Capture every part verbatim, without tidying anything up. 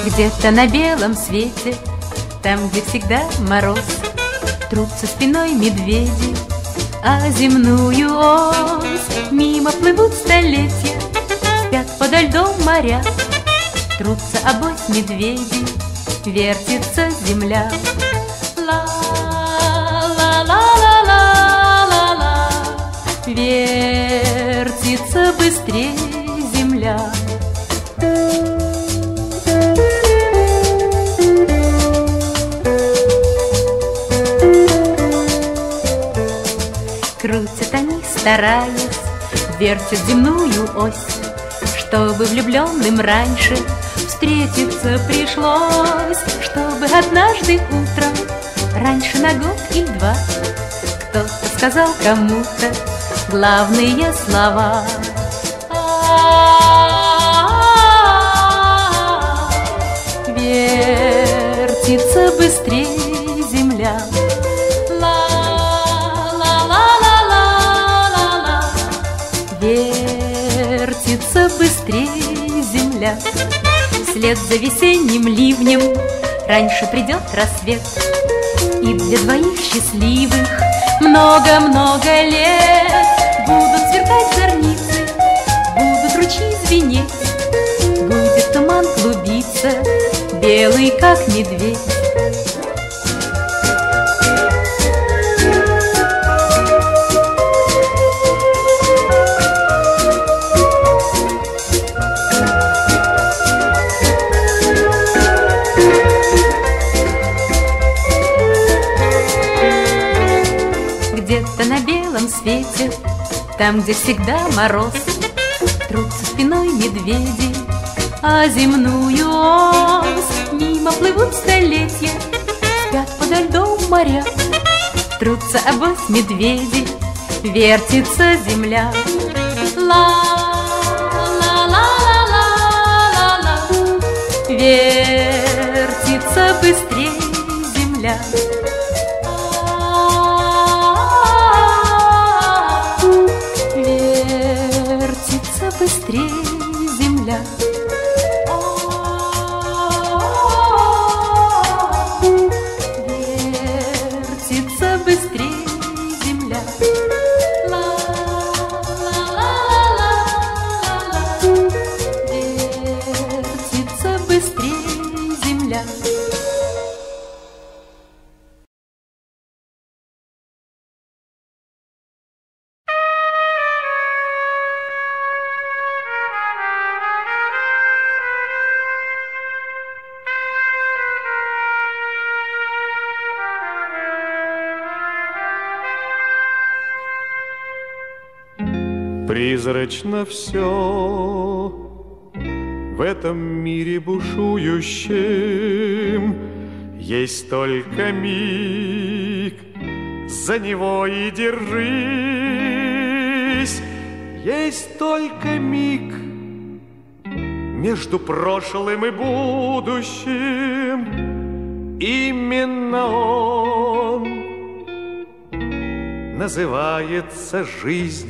Где-то на белом свете, там, где всегда мороз, трутся спиной медведи, а земную ось мимо плывут столетия, спят подо льдом моря. Трутся обось медведи, вертится земля. Ла-ла-ла-ла-ла-ла, вертится быстрее земля. Крутят они, стараясь, вертят земную ось, чтобы влюбленным раньше встретиться пришлось, чтобы однажды утром, раньше на год или два, кто-то сказал кому-то главные слова. Вертится быстрее земля. Вертится быстрее земля. Вслед за весенним ливнем раньше придет рассвет, и для двоих счастливых много-много лет будут сверкать зорницы, будут ручьи звенеть, будет туман клубиться, белый как медведь. Где-то на белом свете, там, где всегда мороз, трутся спиной медведи, а земную ось мимо плывут столетия, спят подо льдом моря. Трутся обось медведи, вертится земля. Ла-ла-ла-ла-ла-ла, вертится быстрее земля. Быстрее земля. Вертится быстрее земля. Ла-ла-ла-ла-ла-ла, вертится быстрее земля. Призрачно все в этом мире бушующем, есть только миг, за него и держись. Есть только миг между прошлым и будущим, именно он называется жизнь.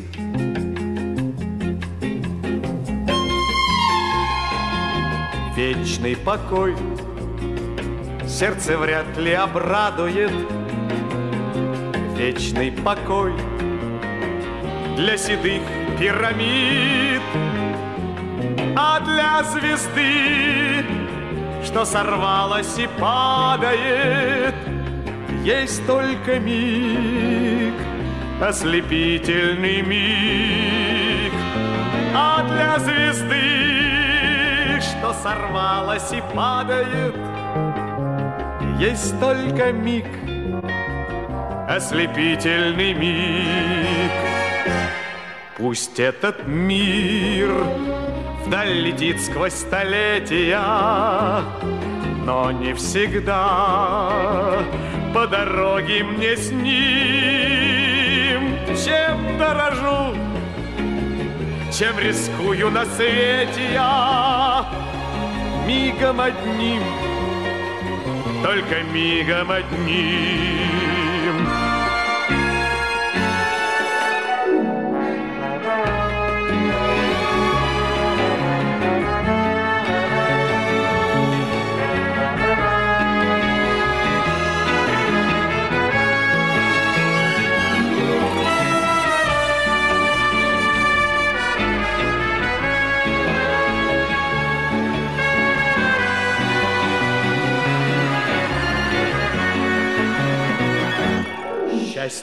Вечный покой сердце вряд ли обрадует. Вечный покой для седых пирамид, а для звезды, что сорвалась и падает, есть только миг, ослепительный миг. А для звезды, что сорвалась и падает, есть только миг, ослепительный миг. Пусть этот мир вдаль летит сквозь столетия, но не всегда по дороге мне с ним. Чем дорожу, чем рискую на свете я, мигом одним, только мигом одним.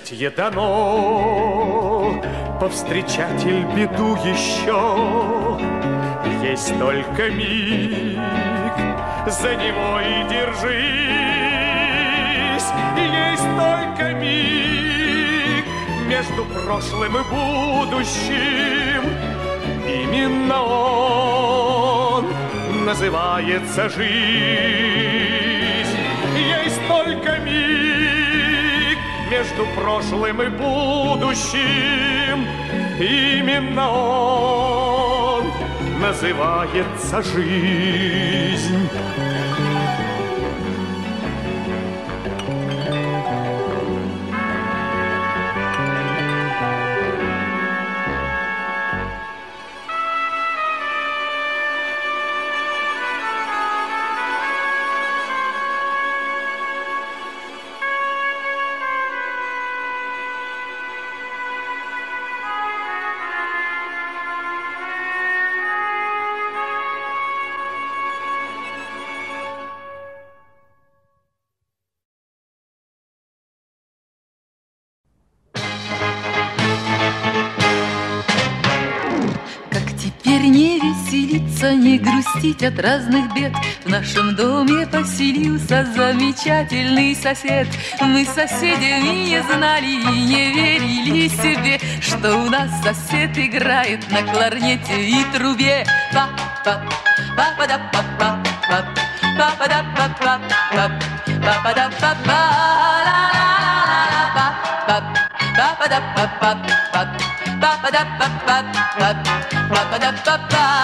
счастье дано, повстречатель беду еще. Есть только миг, за него и держись. Есть только миг между прошлым и будущим. Именно он называется жизнь. Есть только миг между прошлым и будущим. Именно он называется жизнь. Не грустить от разных бед. В нашем доме поселился замечательный сосед. Мы с соседями не знали и не верили себе, что у нас сосед играет на кларнете и трубе. Па-па, па-па-да-па-па, па-па-да-па-па, па-па-да-па-па, ла-ла-ла-ла-ла, па-па-да-па-па, па-па-да-па-па, па-па-да-па-па.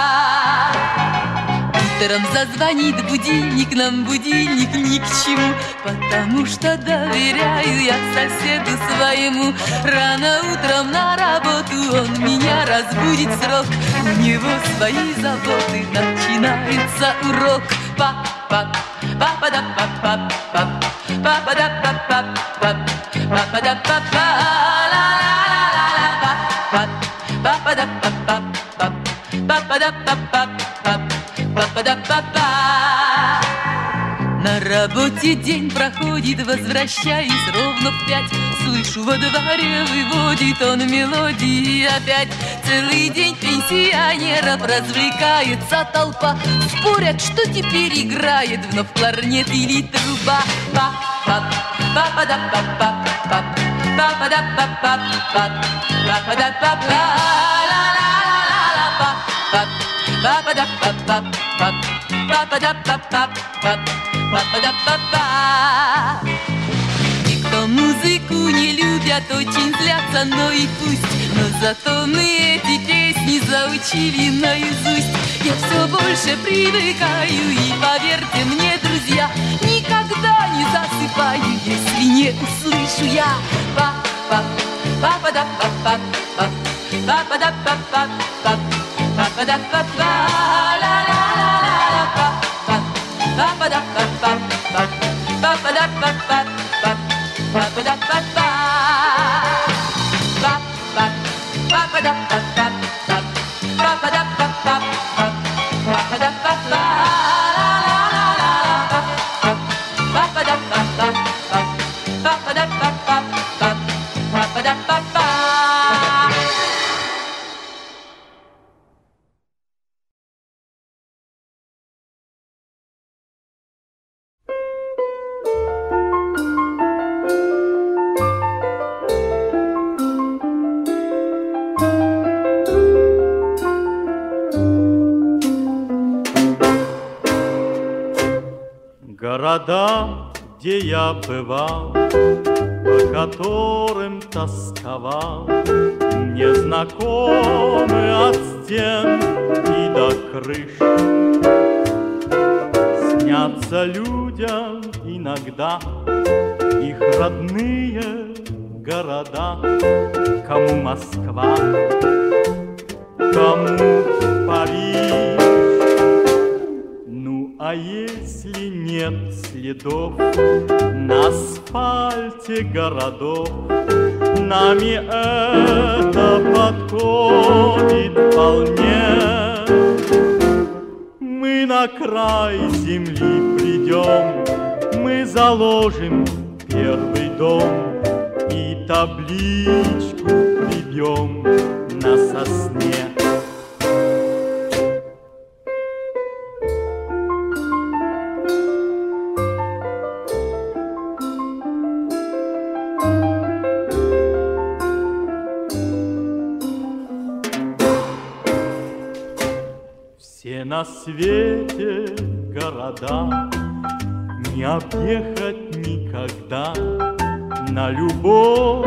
Утром зазвонит будильник, нам будильник ни к чему, потому что доверяю я соседу своему. Рано утром на работу он меня разбудит срок. У него свои заботы, начинается урок. Па-па, па-па-да-па-па, па-па-да-па-па, па-па-да-па-па, ла-ла-ла-ла-ла, па-па-да-па-па, па-па-да-па-па. На работе день проходит, возвращаюсь ровно в пять. Слышу, во дворе выводит он мелодии опять. Целый день пенсионеров развлекается толпа. Спорят, что теперь играет, вновь кларнет или труба. Па-па, па-па-да-па-па, па-па-да-па-па, па-па-да-па-па, ла-ла-ла-ла-ла, па-па, па-па-да-па-па, па-па-да-па-па, па-па-да-па-па. И кто музыку не любят, очень злятся, но и пусть. Но зато мы эти песни заучили наизусть. Я все больше привыкаю, и поверьте мне, друзья, никогда не засыпаю, если не услышу я па-па, па-па-да-па-па, па-па-да-па-па, па-па-да-па-па, ла-ла-ла-ла-ла, па-па, па-па-да-па-па, па-па-да-па-па, па-па-да-па-па, па-па, па-па-да-па-па, па-па-да-па-па, па-па-да-па-па, ла-ла-ла-ла-ла, па-па-да-па-па, па-па-да-па-па, па-па-да-па-па. Города, где я бывал, по которым тосковал, мне знакомы от стен и до крыш. Снятся людям иногда их родные города, кому Москва, кому Париж. Ну, а если нет следов на асфальте городов, нами это подходит вполне. Мы на край земли придем, мы заложим первый дом, и табличку прибьем на сосне. Все на свете города не объехать никогда, на любой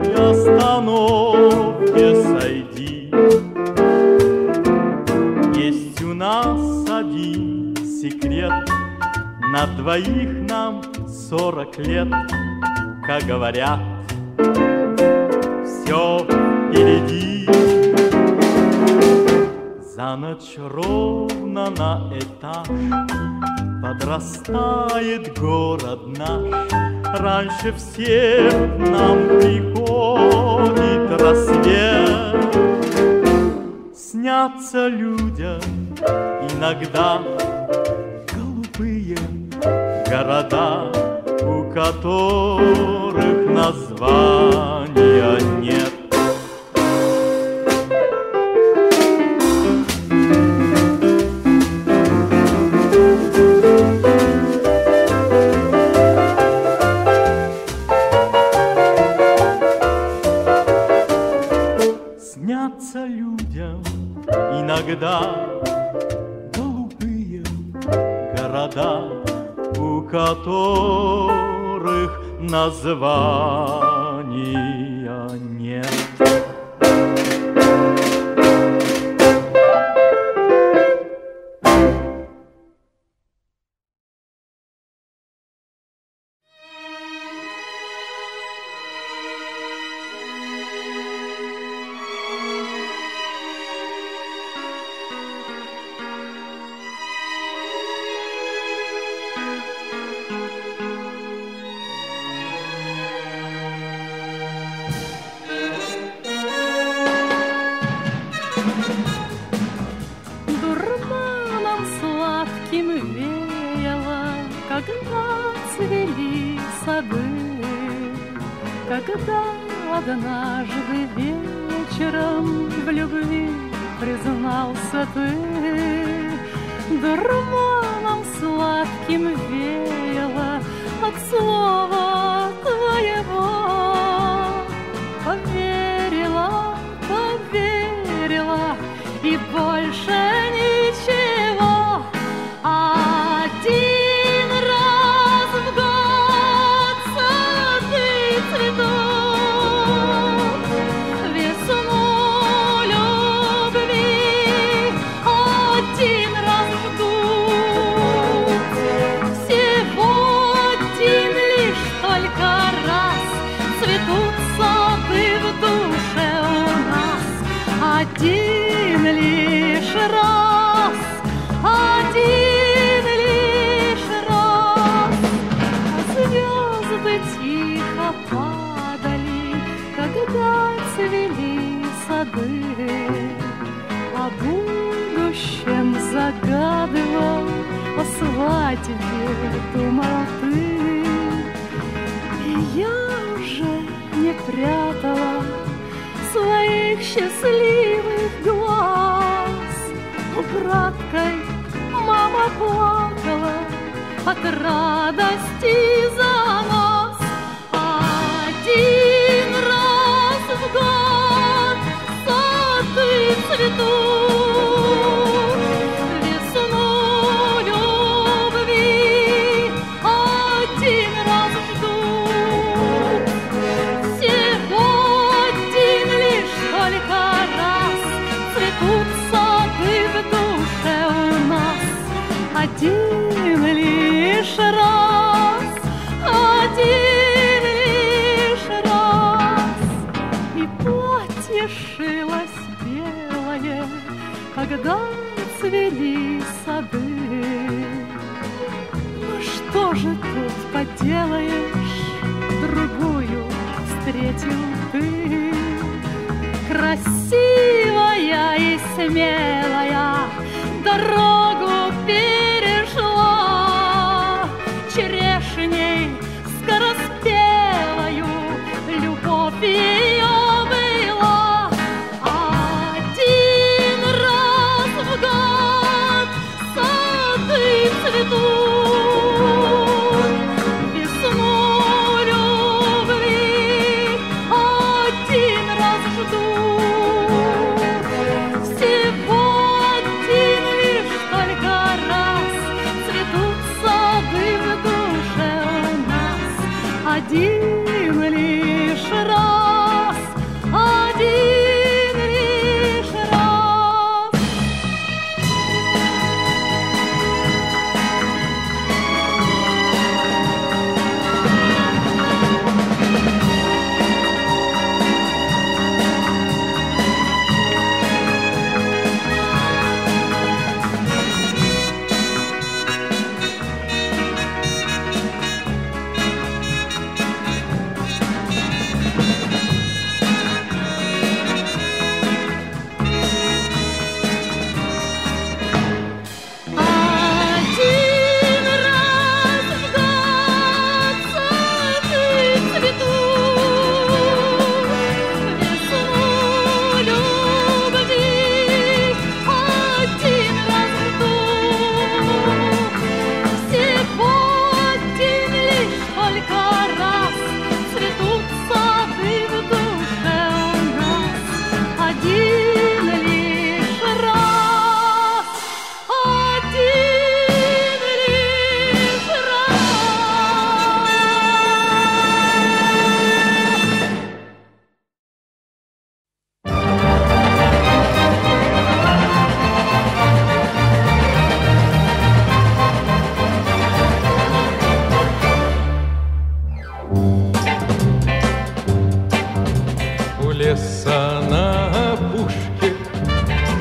остановке сойди. Есть у нас один секрет, на двоих нам сорок лет. Как говорят, все впереди. За ночь ровно на этаж подрастает город наш. Раньше всех нам приходит рассвет. Снятся людям иногда голубые города, у которых названия нет. Снятся людям иногда голубые города, у которых названия нет. Дурманом сладким веяло, когда цвели сады, когда однажды вечером в любви признался ты. Дурманом сладким веяло от слова твоего. Поверила, поверила, и больше ничего. Один раз в год сады цветут, весну любви один раз ждут. Всего один лишь только раз цветут сады в душе у нас. Один лишь раз, один лишь раз. Звезды тихо падали, когда цвели сады. О будущем загадывал, о свадьбе думал ты. И я уже не прятала своих счастливых глаз. Украдкой мама плакала от радости за нас. Один раз в год сады цветут, весну любви один раз ждут. Всего один лишь только раз цветут сады в душе у нас. Один лишь раз, один лишь раз. И платье шилось белое, когда цвели сады. Ну что же тут поделаешь, другую встретил ты. Красивая и смелая дорогу перешла, черешней скороспелою любовь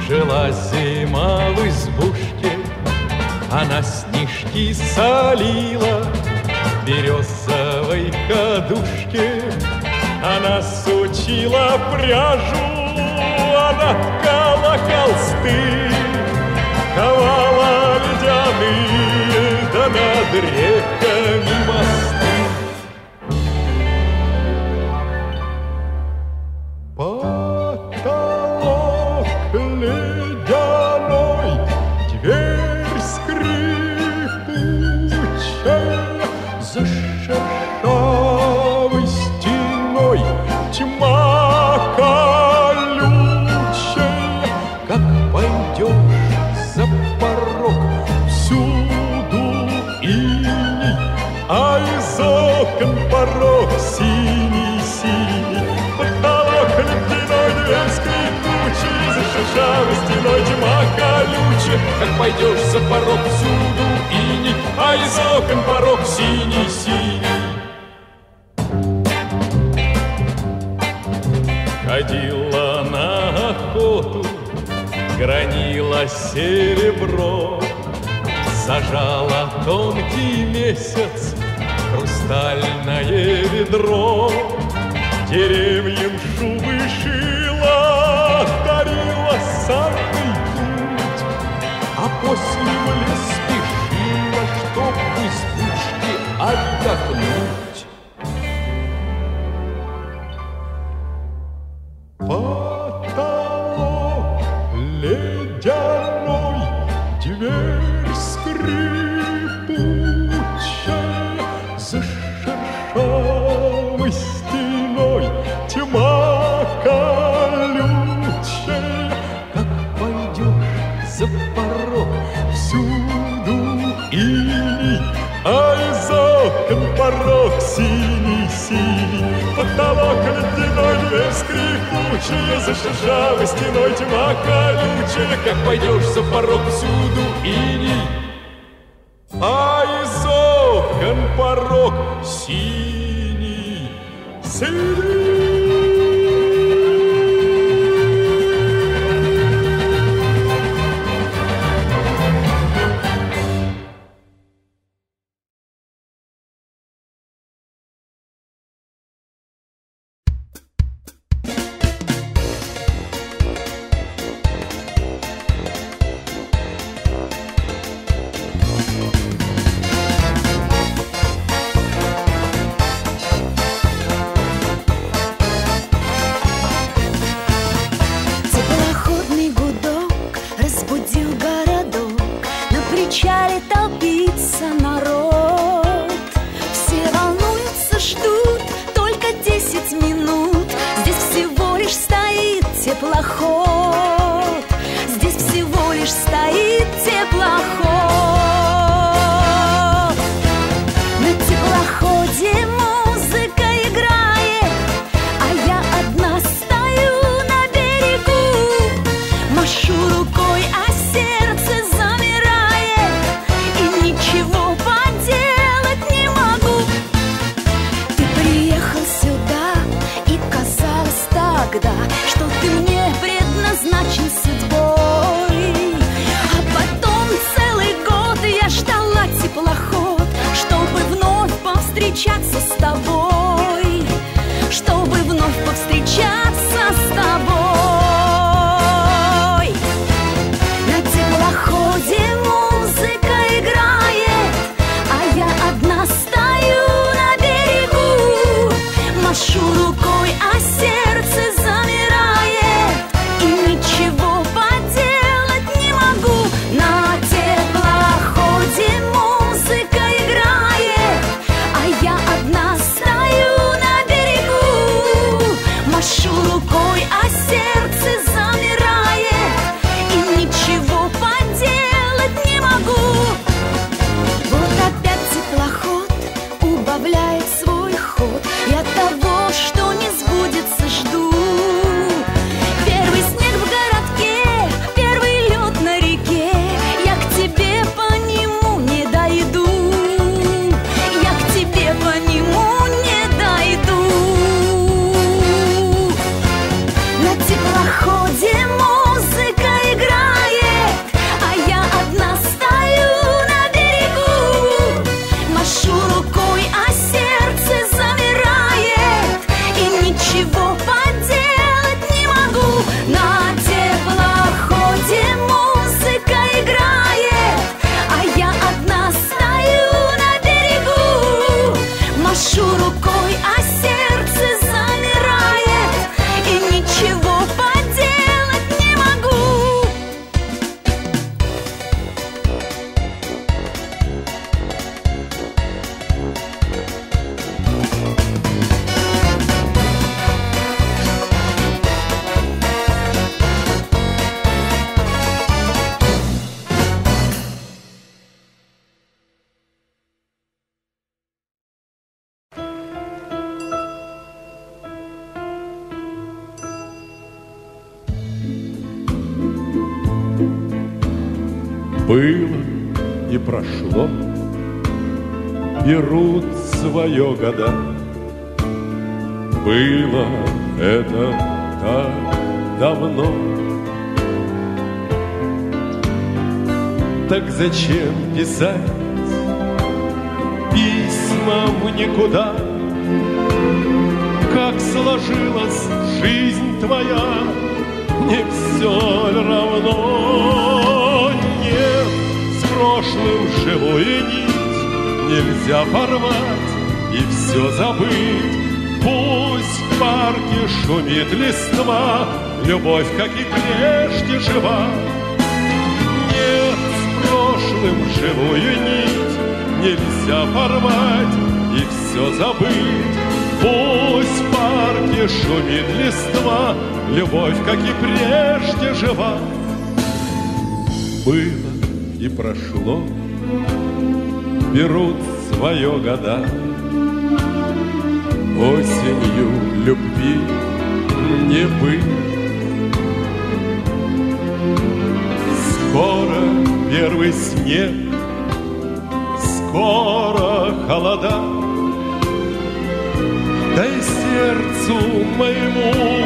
Жила зима в избушке, она снежки солила. В березовой кадушке она сучила пряжу, она ткала холсты, ковала ледяные, да над реками мосты. Потолок ледяной, дверь скрипучая, за шершавой стеной тьма колючая. Как пойдешь за порог, всюду иней, а из окон порог синий-синий. Потолок ледяной, дверь скрипучая, за шершавой стеной тьма колючая. Как пойдешь за порог, всюду иней, а из окон порог синий-синий. Ходила на охоту, гранила серебро, сажала тонкий месяц в хрустальное ведро. Деревьям шубы шила, дарила санный путь, а после в лес спешила, чтоб в избушке отдохнуть. Потолок ледяной, дверь скрипучая, за шершавой стеной тьма колючая. Как пойдешь за порог, всюду иней, а из окон порог синий-синий. Потолок ледяной, дверь скрипучая, за шершавой стеной тьма колючая. Как пойдешь за порог, всюду иней, а из окон порог синий-синий. Теплоход, здесь всего лишь стоит теплоход. На теплоходе музыка играет, а я одна стою на берегу. Машу рукой, а сердце замирает, и ничего поделать не могу. Ты приехал сюда, и казалось тогда, что ты мне предназначен судьбой. А потом целый год я ждала теплоход, чтобы вновь повстречаться с тобой, чтобы вновь повстречаться с тобой. На теплоходе музыка играет, а я одна стою на берегу. Машу рукой, а сердце замирает, и ничего Было и прошло, берут свое года. Было это так давно. Так зачем писать письма в никуда? Как сложилась жизнь твоя, не все ли равно? Нет, с прошлым живую нить нельзя порвать и все забыть. Пусть в парке шумит листва, любовь, как и прежде, жива. Нет, с прошлым живую нить нельзя порвать и все забыть. Пусть в парке шумит листва, любовь, как и прежде, жива. Было и прошло, берут свое года. Осенью любви не быть. Скоро первый снег, скоро холода. Да и сердцу моему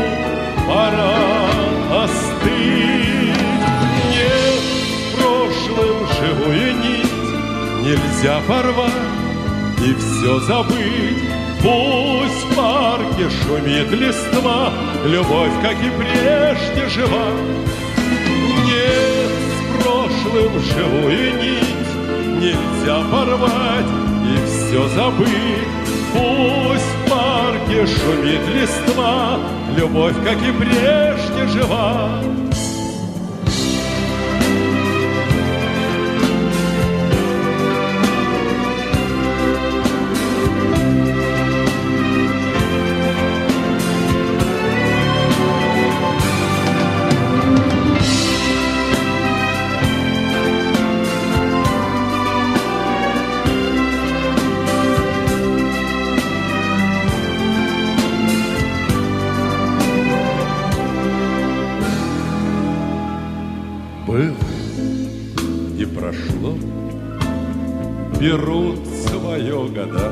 пора остыть. Нет, в прошлом живую нить нельзя порвать и все забыть. Пусть в парке шумит листва, любовь, как и прежде, жива. Нет, с прошлым живую нить нельзя порвать и все забыть. Пусть в парке шумит листва, любовь, как и прежде, жива. Было и прошло, берут свое года.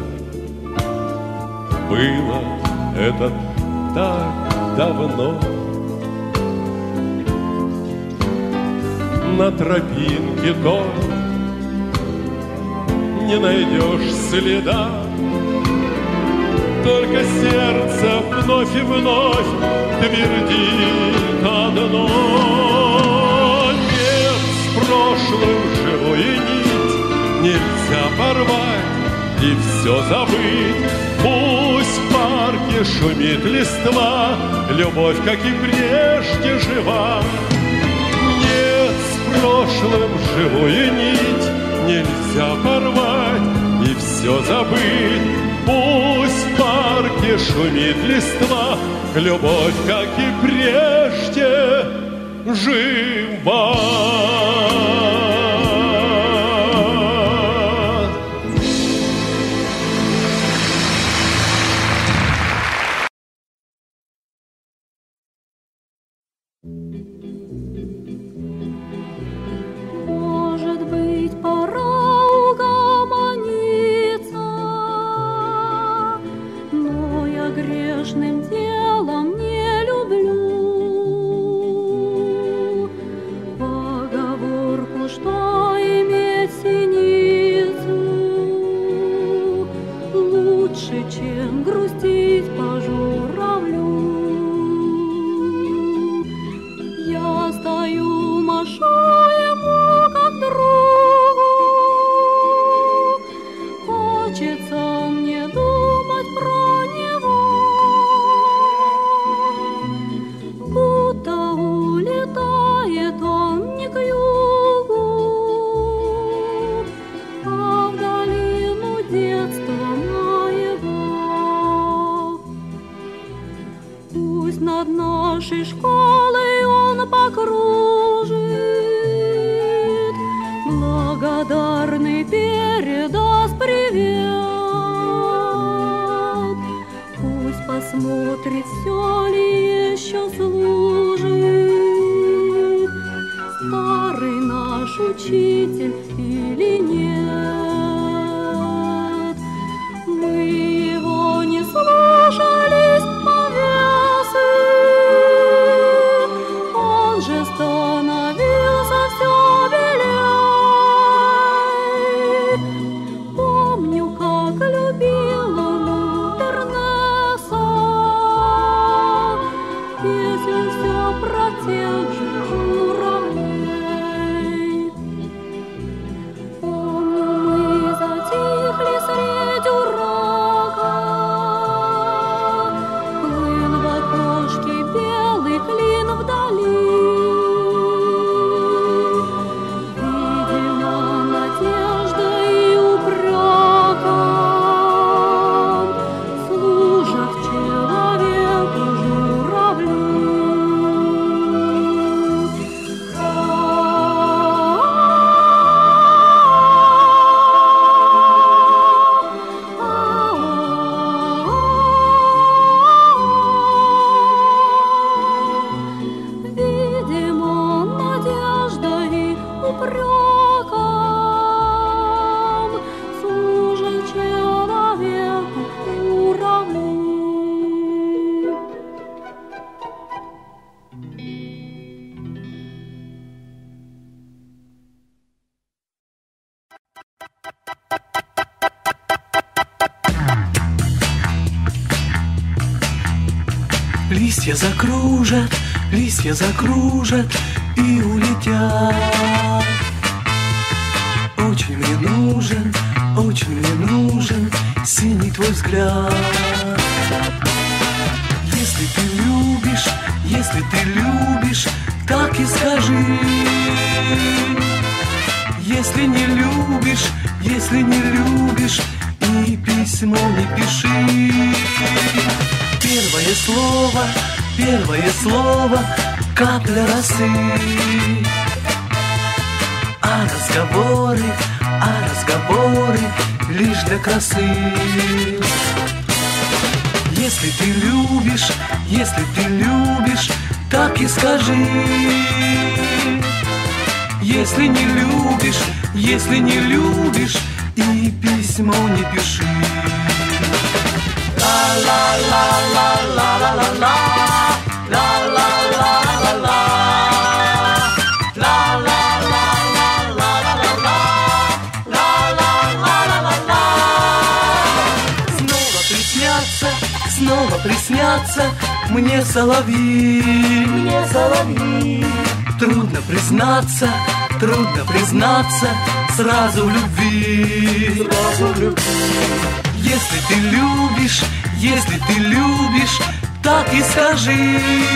Было это так давно. На тропинке той не найдешь следа, только сердце вновь и вновь твердит одно. Прошлым живую нить нельзя порвать и все забыть. Пусть в парке шумит листва, любовь, как и прежде, жива. Нет, с прошлым живую нить нельзя порвать и все забыть. Пусть в парке шумит листва, любовь, как и прежде, жива. Может быть, пора угомониться, но я грешным делом не люблю учитель или нет. Мы его не слушались повесы, он же становился все белей. Помню, как любил он Бернеса, песен все про тех же журавлей. Помню, мы затихли средь урага, плыл в окошке белый клин вдали. Видимо, надеждой и упреком служат человеку журавли. Видимо, надеждой и упреком служат человеку журавли. Листья закружат, листья закружат и улетят. Очень мне нужен, очень мне нужен синий твой взгляд. Если ты любишь, если ты любишь, так и скажи. Если не любишь, если не любишь, и письмо не пиши. Первое слово, первое слово, капля росы. А разговоры, а разговоры лишь для красы. Если ты любишь, если ты любишь, так и скажи. Если не любишь, если не любишь, и письмо не пиши. Ла-ла-ла-ла-ла-ла-ла-ла, ла-ла-ла-ла-ла-ла, ла-ла-ла-ла-ла-ла-ла, ла-ла-ла-ла-ла-ла. Снова приснятся, снова приснятся мне соловьи, мне соловьи. Трудно признаться, трудно признаться сразу в любви, сразу в любви. Если ты любишь, если ты любишь, так и скажи.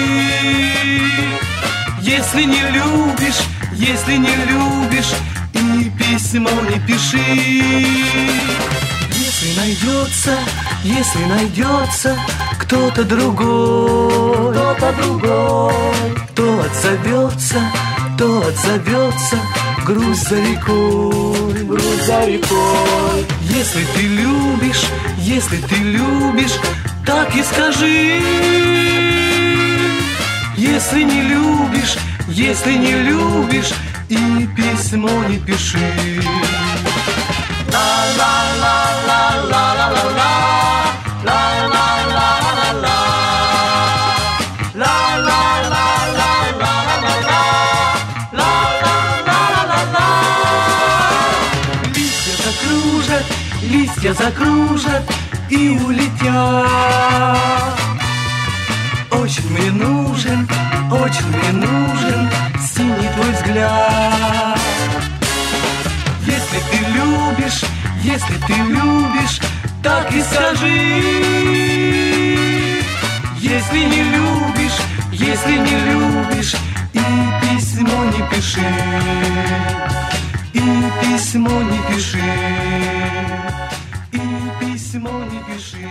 Если не любишь, если не любишь, и письмо не пиши. Если найдется, если найдется кто-то другой, кто-то другой, то отзовется, то отзовется грусть за рекой, грусть за рекой. Если ты любишь, если ты любишь, так и скажи. Если не любишь, если не любишь, и письмо не пиши. Ла-ла-ла-ла-ла-ла-ла-ла, ла-ла-ла-ла-ла-ла, ла-ла-ла-ла-ла-ла-ла, ла-ла-ла-ла-ла. Листья закружат, листья закружат и улетят. Очень мне нужен, очень мне нужен синий твой взгляд. Если ты любишь, если ты любишь, так и скажи. Если не любишь, если не любишь, и письмо не пиши, и письмо не пиши, и письмо не пиши.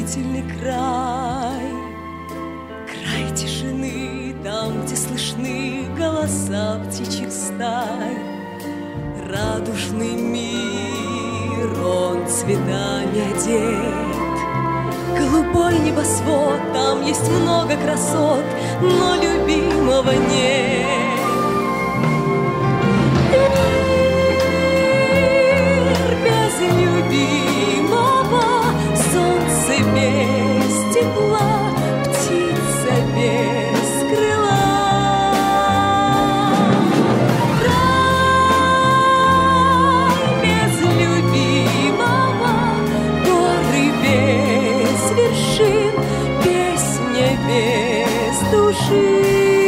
удивительный край, край тишины, там, где слышны голоса птичьих стай. Радужный мир, он цветами одет, голубой небосвод, там есть много красот, но любимого нет. Мир без любимого, солнце без тепла, птица без крыла. Рай без любимого, горы без вершин, песня без души.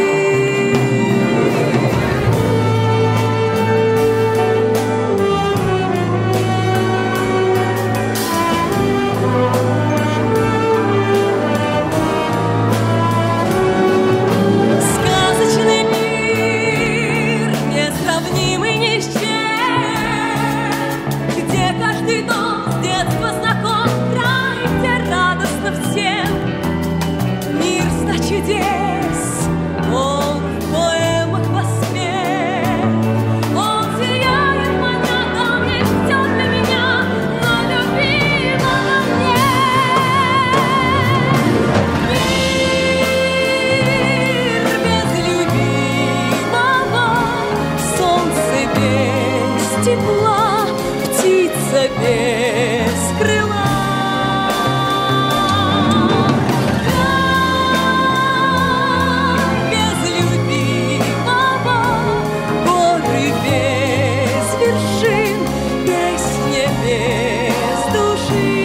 Тепла, птица без крыла. Рай без любимого, горы без вершин, песня без души.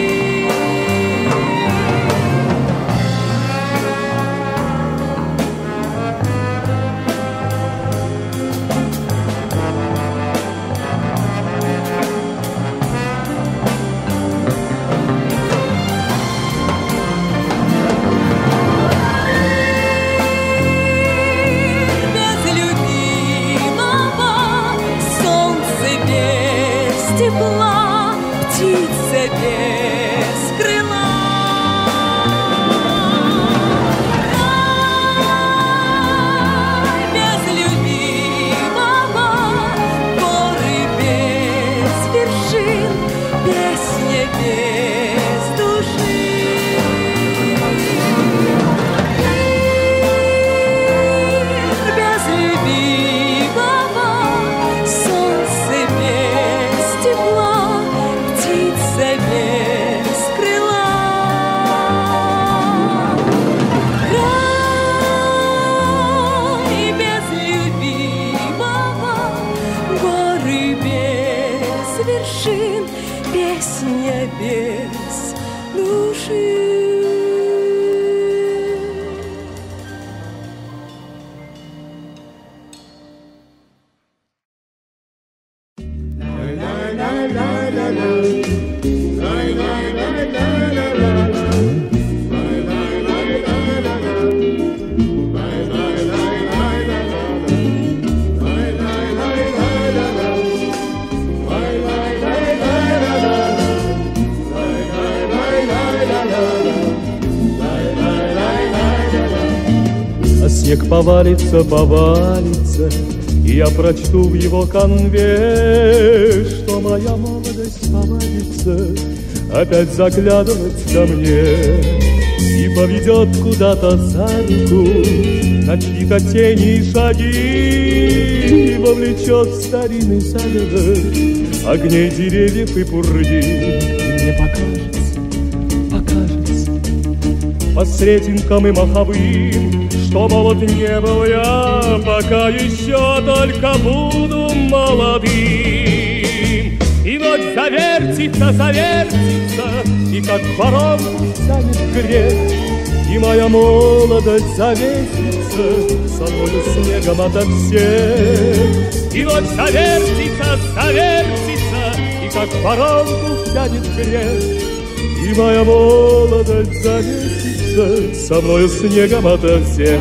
Тепла, птица без крыла. Рай без любимого, горы без вершин, песня без души. Мир без любимого, солнце без тепла, птица без крыла. Рай без любимого, горы без вершин, песня без души. А снег повалится, повалится, и я прочту в его конве, что моя молодость повадится опять заглядывать ко мне и поведет куда-то за руку на чьи-то тени и шаги, и вовлечет в старинный сад огней деревьев и пурги. И мне покажется, покажется по сретенкам и маховым, что молод не был я, пока еще только буду молодым. И ночь завертится, завертится, и как воронку тянет грех, и моя молодость завесится со мною снегом ото всех. И ночь завертится, завертится, и как воронку тянет грех, и моя молодость завесится со мною снегом ото всех.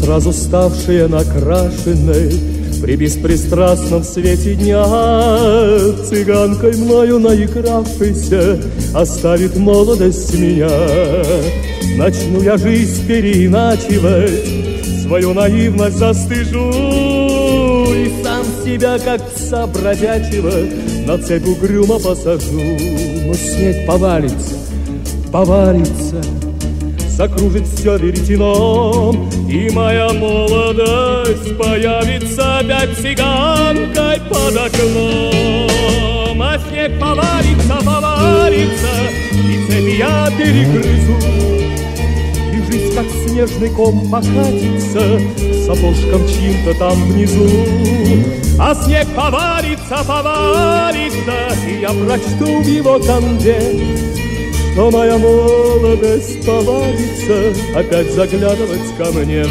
сразу ставшая накрашенной при беспристрастном свете дня, цыганкой мною наигравшейся оставит молодость меня. Начну я жизнь переиначивать, свою наивность застыжу и сам себя, как пса бродячего, на цепь угрюмо посажу. Но снег повалится, повалится, закружит все веретеном, и моя молодость появится опять цыганкой под окном. А снег повалится, повалится, и цепи я перегрызу, и жизнь, как снежный ком, покатится с сапожком чьим-то там внизу. А снег повалится, повалится, и я прочту в его канве, что моя молодость повадится опять заглядывать ко мне.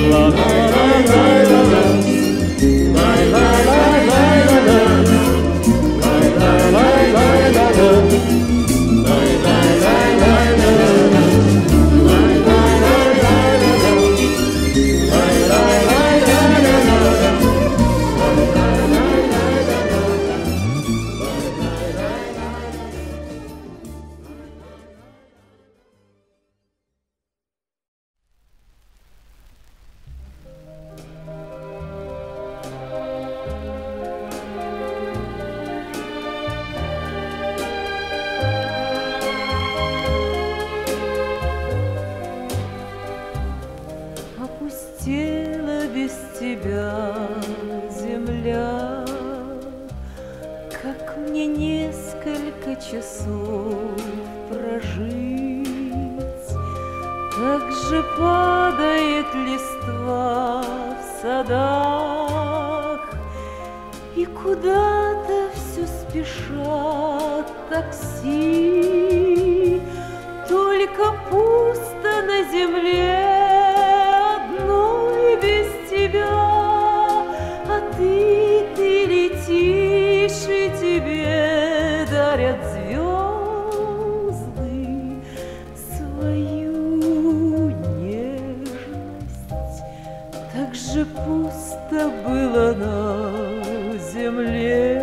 Опустела без тебя земля, как мне несколько часов прожить. Так же падает листва в садах, и куда-то все спешат такси. Только пусто на земле без тебя, а ты, ты летишь, и тебе дарят звезды свою нежность. Так же пусто было на земле,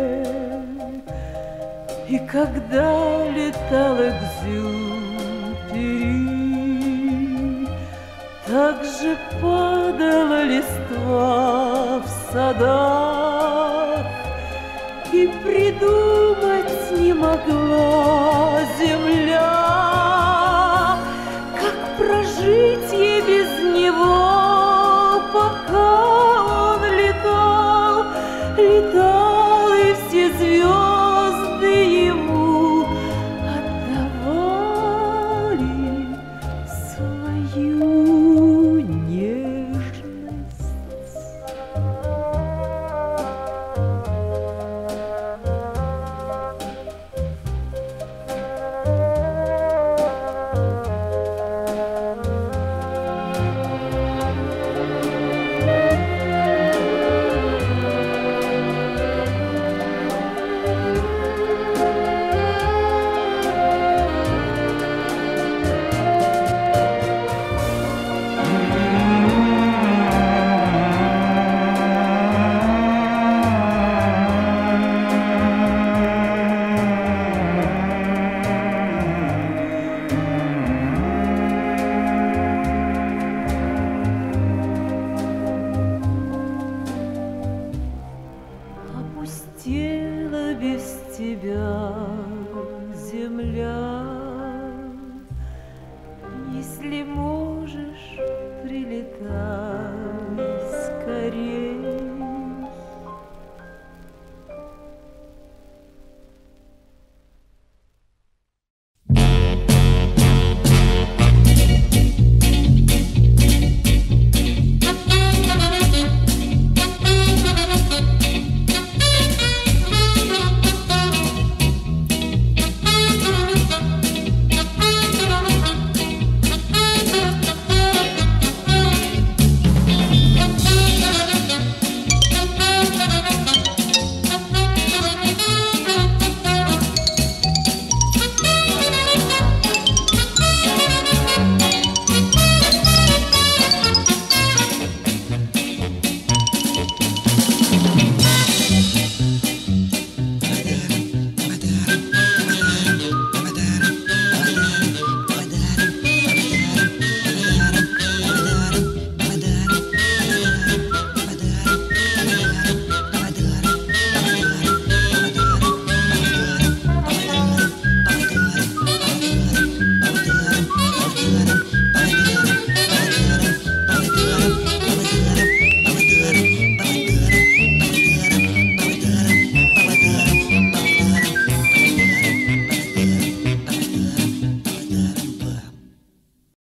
и когда летал Экзюпери, так же падала листва в садах, и придумать не могла земля, как прожить ей без него, пока он летал, летал, и все звезды ему отдавали свою. Опустела без тебя земля, если можно.